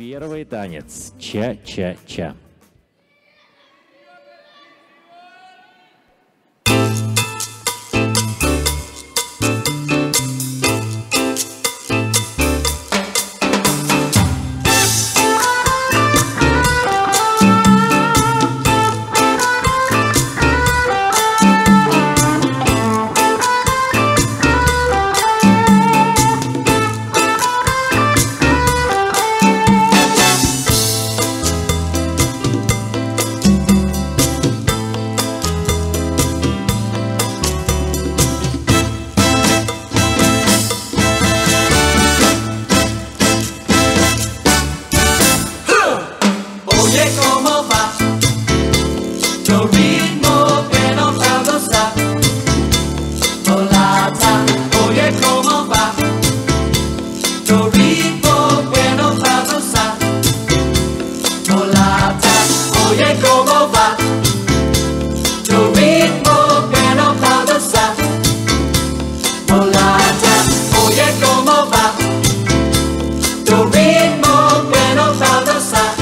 Первый танец. Ча-ча-ча. ¿Cómo va? Tu ritmo que no sabrosa. Polata, oye, ¿cómo va? Tu ritmo que no sabrosa. Polata, oye, ¿cómo va? Tu ritmo que no sabrosa. Polata, oye, ¿cómo va? Tu ritmo que no sabrosa.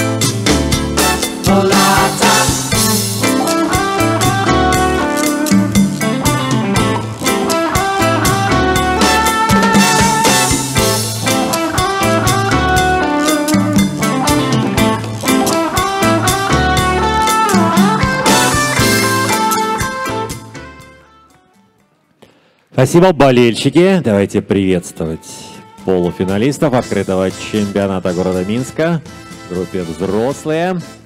Спасибо, болельщики. Давайте приветствовать полуфиналистов открытого чемпионата города Минска в группе «Взрослые».